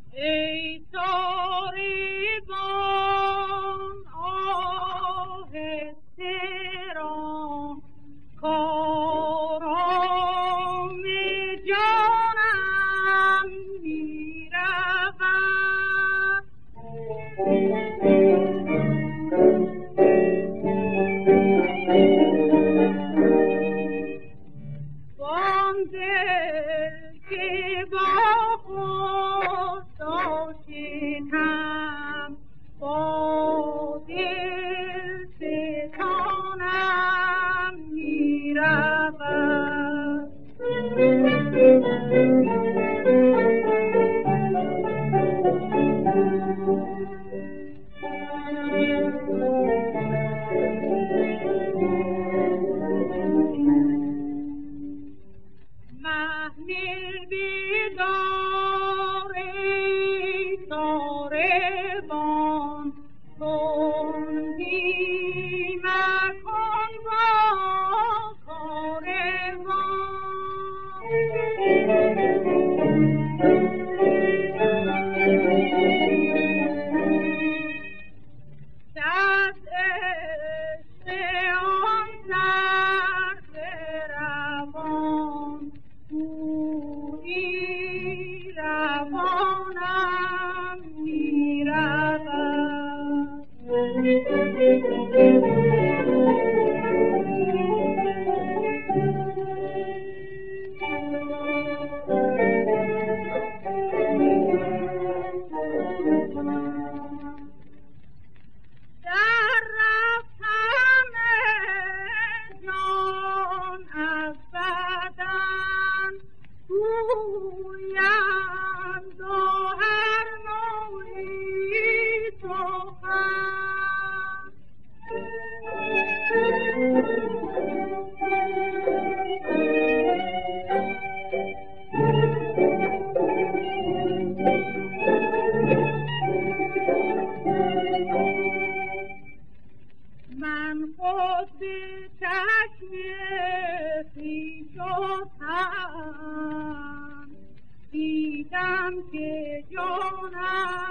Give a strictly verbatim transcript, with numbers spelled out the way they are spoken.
ای ساریبان آهسته ران کارام جانم می رود وان دل که با خود داشتم با دل ستانم می رود محمل بیدار ای ساربان تندی مکن با من خود به چشم خویش و تن دیدم که جانم